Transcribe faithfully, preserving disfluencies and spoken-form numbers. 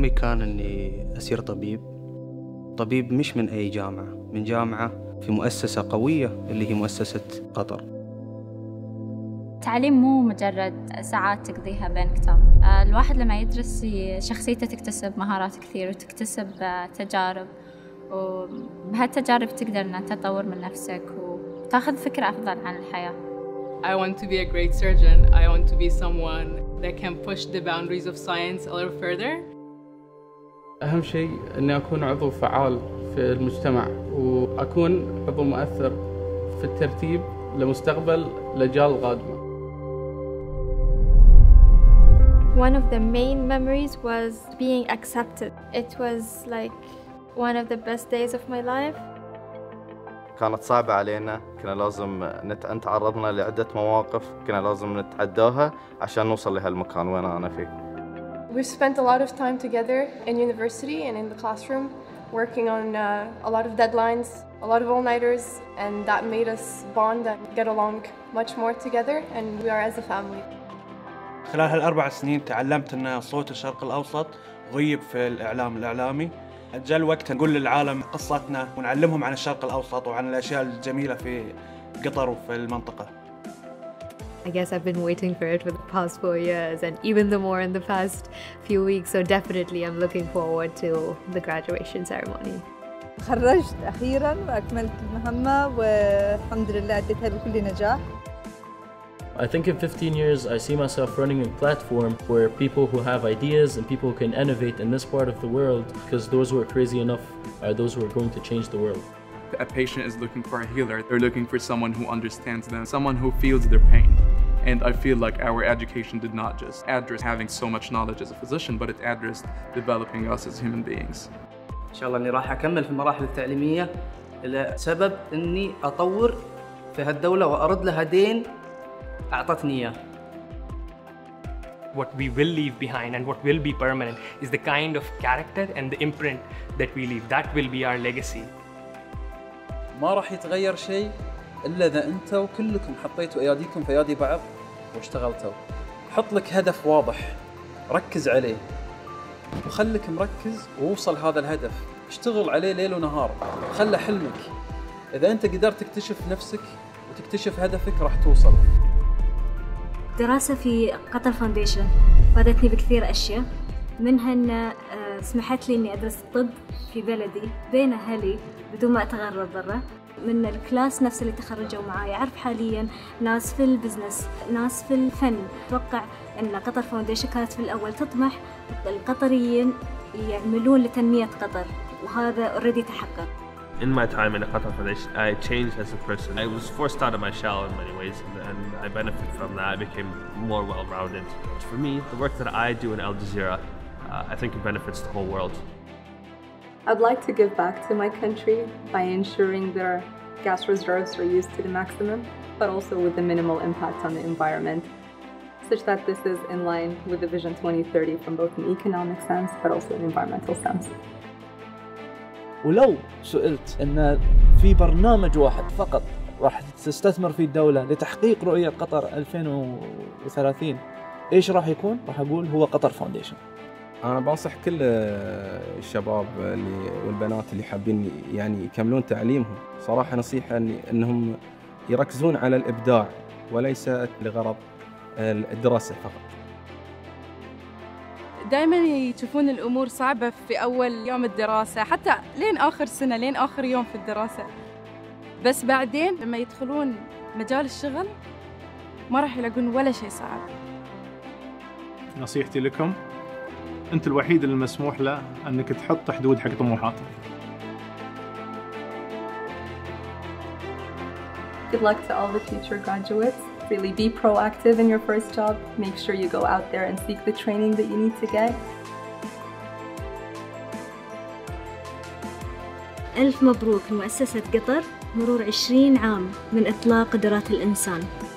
حلمي كان أني أصير طبيب. طبيب مش من أي جامعة، من جامعة في مؤسسة قوية اللي هي مؤسسة قطر. التعليم مو مجرد ساعات تقضيها بين كتاب. الواحد لما يدرس شخصيته تكتسب مهارات كثير وتكتسب تجارب، وبهالتجارب تقدر أن تطور من نفسك وتاخذ فكرة أفضل عن الحياة. I want to be a great surgeon. I want to be someone that can push the boundaries of science a little further. أهم شيء إني أكون عضو فعال في المجتمع وأكون عضو مؤثر في الترتيب لمستقبل الأجيال القادمة. One of the main memories was being accepted. It was like one of the best days of my life. كانت صعبة علينا، كنا لازم نت... تعرضنا لعدة مواقف كنا لازم نتعداها عشان نوصل لهالمكان وين أنا فيه. We've spent a lot of time together in university and in the classroom, working on uh, a lot of deadlines, a lot of all-nighters, and that made us bond and get along much more together, and we are as a family. خلال هالأربع سنين تعلمت أن صوت الشرق الأوسط غيب في الإعلام الإعلامي. جاء الوقت نقول للعالم قصتنا ونعلمهم عن الشرق الأوسط وعن الأشياء الجميلة في قطر وفي المنطقة. I guess I've been waiting for it for the past four years and even the more in the past few weeks, so definitely I'm looking forward to the graduation ceremony. تخرجت أخيراً وأكملت المهمة والحمد لله أديتها بكل نجاح. I think in fifteen years I see myself running a platform where people who have ideas and people who can innovate in this part of the world, because those who are crazy enough are those who are going to change the world. A patient is looking for a healer. They're looking for someone who understands them, someone who feels their pain. And I feel like our education did not just address having so much knowledge as a physician, but it addressed developing us as human beings. إن شاء الله إني راح أكمل في المراحل التعليمية لسبب إني أطور في هالدولة وأرد لها دين أعطتني إياه. What we will leave behind and what will be permanent is the kind of character and the imprint that we leave. That will be our legacy. ما راح يتغير شيء إلا إذا أنتوا كلكم حطيتوا أياديكم في أيادي بعض واشتغلتوا. حط لك هدف واضح، ركز عليه وخلك مركز ووصل هذا الهدف. اشتغل عليه ليل ونهار، خله حلمك. إذا أنت قدرت تكتشف نفسك وتكتشف هدفك راح توصل. دراسة في قطر فاونديشن فادتني بكثير أشياء، منها أن سمحت لي أني أدرس الطب في بلدي بين أهلي بدون ما أتغرب برا. من الكلاس نفس اللي تخرجوا معاي أعرف حاليا ناس في البزنس، ناس في الفن. أتوقع أن قطر فاونديشن كانت في الأول تطمح القطريين يعملون لتنمية قطر، وهذا أوريدي تحقق. In my time in the Qatar Foundation, I changed as a person. I was forced out of my shell in many ways, and, and I benefited from that. I became more well-rounded. For me, the work that I do in Al Jazeera, uh, I think it benefits the whole world. I'd like to give back to my country by ensuring their gas reserves are used to the maximum, but also with the minimal impact on the environment, such that this is in line with the Vision twenty thirty from both an economic sense, but also an environmental sense. ولو سئلت أن في برنامج واحد فقط راح تستثمر فيه الدولة لتحقيق رؤية قطر ألفين وثلاثين، إيش راح يكون؟ راح أقول هو قطر فاونديشن. أنا بنصح كل الشباب اللي والبنات اللي حابين يعني يكملون تعليمهم، صراحة نصيحة إنهم يركزون على الإبداع وليس لغرض الدراسة فقط. دائما يشوفون الأمور صعبة في أول يوم الدراسة، حتى لين آخر سنة، لين آخر يوم في الدراسة، بس بعدين لما يدخلون مجال الشغل ما راح يلاقون ولا شيء صعب. نصيحتي لكم، أنت الوحيد اللي مسموح له أنك تحط حدود حق طموحاتك. Good luck to all the future graduates. Really be proactive in your first job. Make sure you go out there and seek the training that you need to get. ألف مبروك لمؤسسة قطر، مرور عشرين عام من إطلاق قدرات الإنسان.